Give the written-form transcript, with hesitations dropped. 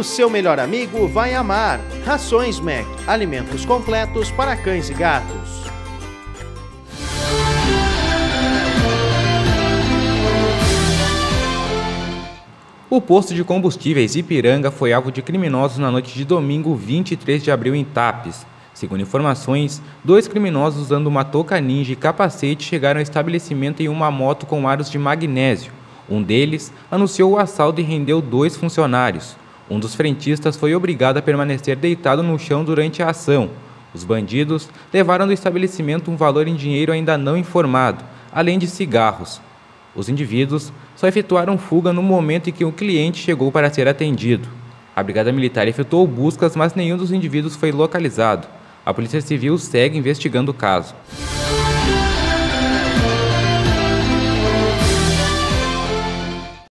seu melhor amigo vai amar. Rações Mac, alimentos completos para cães e gatos. O posto de combustíveis Ipiranga foi alvo de criminosos na noite de domingo, 23 de abril, em Tapes. Segundo informações, 2 criminosos usando uma touca ninja e capacete chegaram ao estabelecimento em uma moto com aros de magnésio. Um deles anunciou o assalto e rendeu 2 funcionários. Um dos frentistas foi obrigado a permanecer deitado no chão durante a ação. Os bandidos levaram do estabelecimento um valor em dinheiro ainda não informado, além de cigarros. Os indivíduos só efetuaram fuga no momento em que o cliente chegou para ser atendido. A Brigada Militar efetuou buscas, mas nenhum dos indivíduos foi localizado. A Polícia Civil segue investigando o caso.